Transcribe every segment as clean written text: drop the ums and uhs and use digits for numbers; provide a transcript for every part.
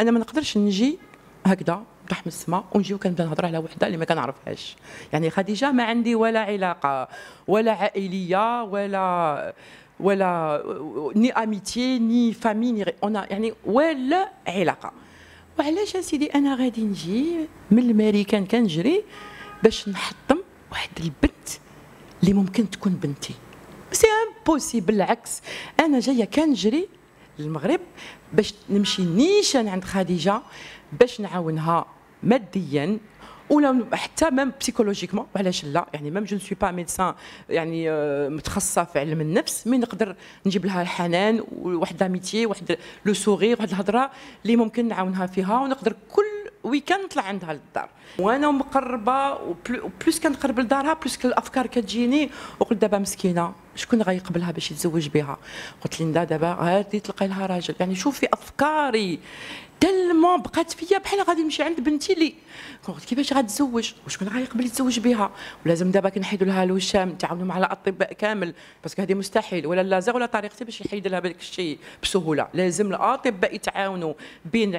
انا ما نقدرش نجي هكذا تحت من السماء ونجي وكنبدا نهضر على وحده اللي ما كنعرفهاش. يعني خديجه ما عندي ولا علاقه ولا عائليه ولا ني اميتي ني فامي ني يعني ولا علاقه. وعلاش اسيدي انا غادي نجي من الماريكان كنجري باش نحطم واحد البنت اللي ممكن تكون بنتي؟ سي امبوسيبل. بالعكس انا جايه كنجري للمغرب باش نمشي نيشان عند خديجه باش نعاونها ماديا ولا حتى ميم بسيكولوجيكمون. وعلاش لا؟ يعني ميم جو سوي با ميدسان يعني متخصصه في علم النفس، مي نقدر نجيب لها الحنان وواحد لاميتي واحد لو سوغير واحد الهضره اللي ممكن نعاونها فيها، ونقدر كل ويكاند نطلع عندها للدار وانا مقربه وبلوس كنقرب لدارها بلوس الافكار كتجيني. وقلت دابا مسكينه شكون غيقبلها باش يتزوج بها؟ قلت ليندا دابا غادي تلقاي لها راجل. يعني شوفي افكاري تلمون بقات فيا بحال غادي نمشي عند بنتي اللي قلت كيفاش غتزوج وشكون غيقبل يتزوج بها؟ ولازم دابا كنحيدوا لها الوشام نتعاونوا مع الاطباء كامل باسكو هذه مستحيل ولا اللازر ولا طريقتي باش يحيد لها هذاك الشيء بسهوله. لازم الاطباء يتعاونوا بين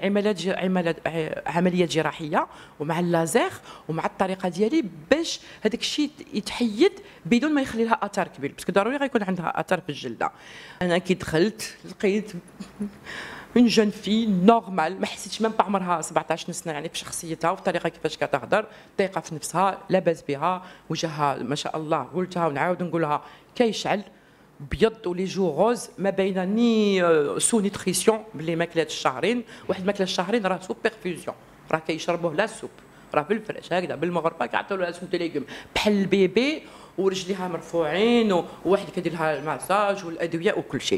عمليات جراحيه ومع اللازر ومع الطريقه ديالي باش هذاك الشيء يتحيد بدون ما يخلي لها اثر كبير، باسكو ضروري غيكون عندها اثر في الجلده. انا كي دخلت لقيت اون جون في نورمال، ما حسيتش ميم عمرها 17 سنه، يعني في شخصيتها وفي الطريقه كيفاش كتهضر، ثقه في نفسها، لاباس بها، وجهها ما شاء الله. قلتها ونعاود نقولها كيشعل بيض ولي جو غوز، ما باينه ني سو نيتريسيون باللي ماكله الشهرين. واحد ماكله الشهرين راه سو بيرفيوزيون، راه كيشربوه لا السوب، راه بالفرش هكذا بالمغربه كيعطيو لها سوب ليغوم بحال البيبي ورجليها مرفوعين وواحد كيدير لها الماساج والادويه وكل شيء.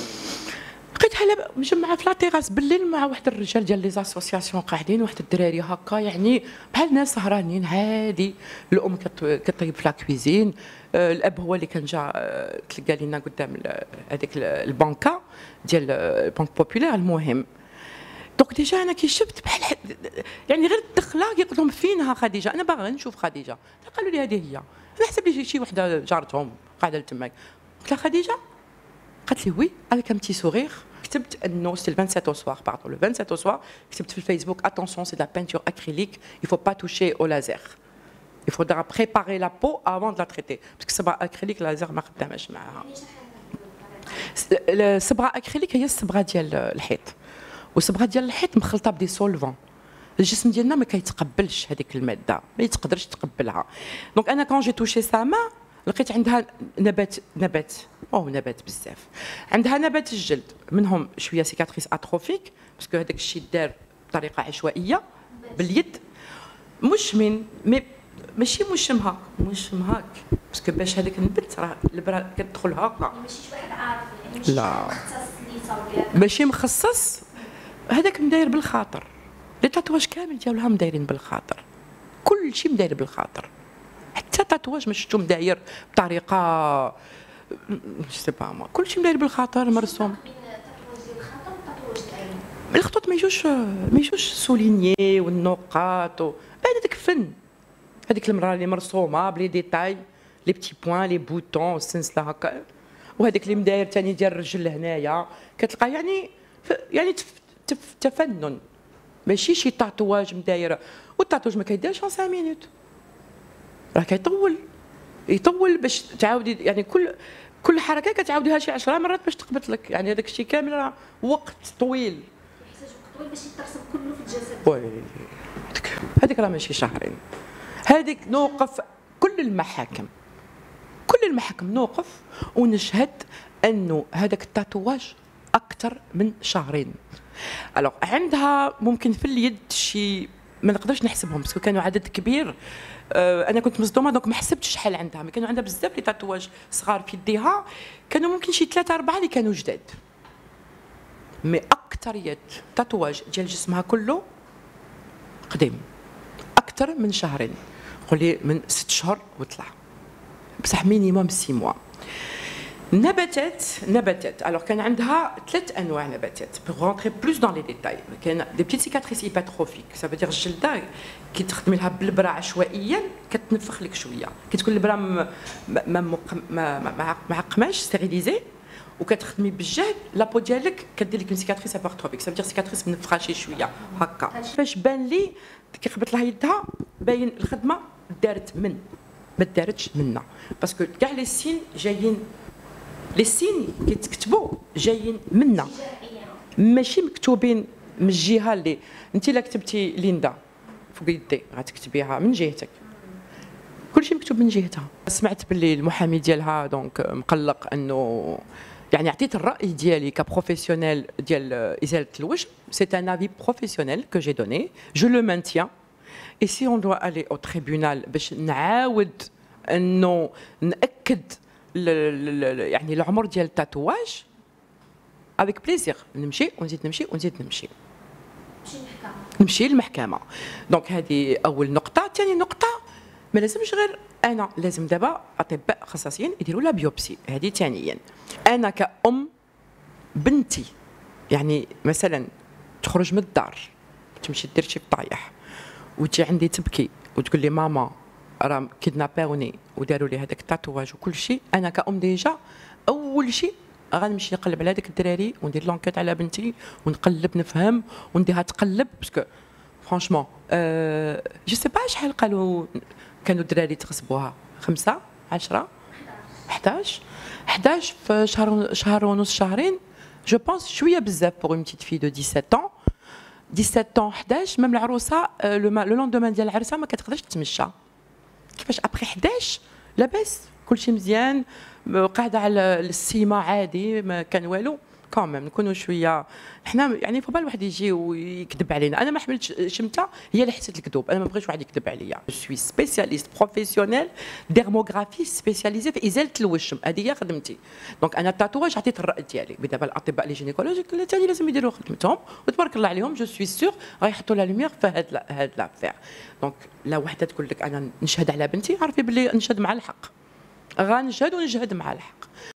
لقيتها مجمعه في لاطيغاس بالليل مع واحد الرجال ديال لي زاسوسياسيون قاعدين، واحد الدراري هكا يعني بحال ناس سهرانين عادي. الام كطيب في لاكويزين، الاب هو اللي كان جا تلقى لينا قدام هذيك البنكه ديال بنك بوبولير. المهم دونك ديجا انا كي شفت بحال يعني غير الدخله قلت لهم فينها خديجه، انا باغا نشوف خديجه. قالوا لي هذه هي. انا حسب لي شي وحده جارتهم قاعده تماك. قلت لها خديجه؟ قالت لي وي افيك ان بتي سورير. كتبت انه سي 27 او سوار باردون لو 27 او سوار. كتبت في الفيسبوك اتونسيون سي لا بينتور اكريليك il faut pas toucher au laser, il faudra préparer la peau avant de la traiter parce que الصبغه اكريليك لازر ما خداماش معاها. الصبغه اكريليك هي الصبغه ديال الحيط، والصبغه ديال الحيط مخلطه بدي سولفون. الجسم ديالنا ما كيتقبلش هذيك الماده، ما يتقدرش تقبلها. دونك انا كون جي توشي سا ما لقيت عندها نبات بزاف. عندها نبات الجلد منهم شويه سيكاتريس اتروفيك باسكو هذاك الشيء دار بطريقه عشوائيه باليد. ماشي مش هاك باسكو باش هذاك النبت راه البرا كتدخل هكا. ماشي شي واحد عارف يعني لا مختص اللي يصاوب ماشي مخصص، هذاك مداير بالخاطر. لي تاتواج كامل ديالها مدايرين بالخاطر، كل شيء مداير بالخاطر. حتى تاتواج ما شفتو مداير بطريقه سي با موا، كل شيء مداير بالخاطر مرسوم. الخطوط ما يجوش سولينيي والنقاط بعد هذاك فن. هذيك المراه اللي مرسومه بلي ديتاي لي بتي بوين لي بوتون السنسله هكا، وهذاك اللي مداير ثاني ديال الرجل هنايا كتلقى يعني تفنن، ماشي شي تاتواج مدايره. والتاتواج ما كيديرش 5 مينوت، راه يطول باش تعاودي يعني كل حركه كتعاوديها شي 10 مرات باش تقبط لك. يعني هذاك الشيء كامل راه وقت طويل، يحتاج وقت طويل باش يترسب كله في الجسد. وي هذيك راه ماشي شهرين. هذيك نوقف كل المحاكم نوقف ونشهد انه هذاك التاتواج اكثر من شهرين. الوغ عندها ممكن في اليد شي ما نقدرش نحسبهم باسكو كانوا عدد كبير. انا كنت مصدومه دونك ما حسبتش شحال عندها، ما كانوا عندها بزاف لي تاتواج صغار في يديها، كانوا ممكن شي 3 4 اللي كانوا جداد. مي اكثريه تاتواج ديال جسمها كله قديم اكثر من شهرين، قولي من 6 شهور وطلع، بصح مينيموم 6 موا. نباتات الوغ كان عندها 3 انواع نباتات بور رونتري بلوس دون لي ديتاي. كاين دي بتيت سيكاتريس هيباتروفيك، سا فو دير الجلده كي تخدمي لها بالبرا عشوائيا كتنفخ لك شويه، كي تكون البرا ما عقماش ستيريليزي وكتخدمي بالجهد لابو ديالك كدير لك سيكاتريس ابارتروبيك، سافير سيكاتريس منفخاشي شويه هكا. فاش بان لي كي خبط لها يدها باين الخدمه دارت ما دارتش منا، باسكو كاع لي سين جايين، لي سين كيتكتبوا جايين منا ماشي مكتوبين من الجهه اللي انت لا كتبتي ليندا فوق يدي غتكتبيها من جهتك، كلشي مكتوب من جهتها. سمعت باللي المحامي ديالها دونك مقلق انه يعني عطيت الراي ديالي كبروفيسيونيل ديال ازاله الوجه، سي ان افي بروفيسيونيل كو جي دوني جو لو مانتيان. اي سي اون دوا الي او تريبيونال باش نعاود انه ناكد يعني العمر ديال التاتواج، افيك بليزير نمشي ونزيد نمشي ونزيد نمشي نمشي للمحكمه. دونك هذه اول نقطه. ثاني نقطه ما لازمش غير انا، لازم دابا اطباء خصاصيين يديروا لا بيوبسي. هذه ثانيا. انا كأم بنتي يعني مثلا تخرج من الدار تمشي دير شي فطايح وتجي عندي تبكي وتقول لي ماما راه كيدناباوني وداروا لي هذاك التاتواج وكل شيء، انا كأم ديجا اول شيء غنمشي نقلب على هذاك الدراري وندير لونكيت على بنتي ونقلب نفهم ونديرها تقلب، باسكو فرانشمون جو سي با شحال قالوا كانوا الدراري تغصبوها، 5 10 11 في شهر ونص شهرين. جو بونس شويه بزاف بوغ اون بتيت في دو 17 ans 11. ميم العروسه لو لوندومان ديال العرسه ما كتقدرش تتمشى، كيفاش ابخي 11 لاباس كلشي مزيان قاعده على السيما عادي ما كان والو. كوميم نكونوا شويه حنا يعني فوق الواحد يجي ويكذب علينا. انا ما حملتش شمته هي اللي حسيت الكذوب، انا ما بغيتش واحد يكذب عليا. جو سوي سبيسياليست بروفيسيونيل ديرموغرافيست سبيسياليزي في ازاله الوشم، هذه هي خدمتي. دونك انا التاتواج عطيت الراي ديالي، دابا الاطباء لي جينيكولوجيك ثاني لازم يديروا خدمتهم وتبارك الله عليهم. جو سوي سور غيحطوا لا لوميير في هاد لافير. دونك لا وحده تقول لك انا نشهد على بنتي، عرفي باللي نشهد مع الحق، غنشهد ونجهد مع الحق.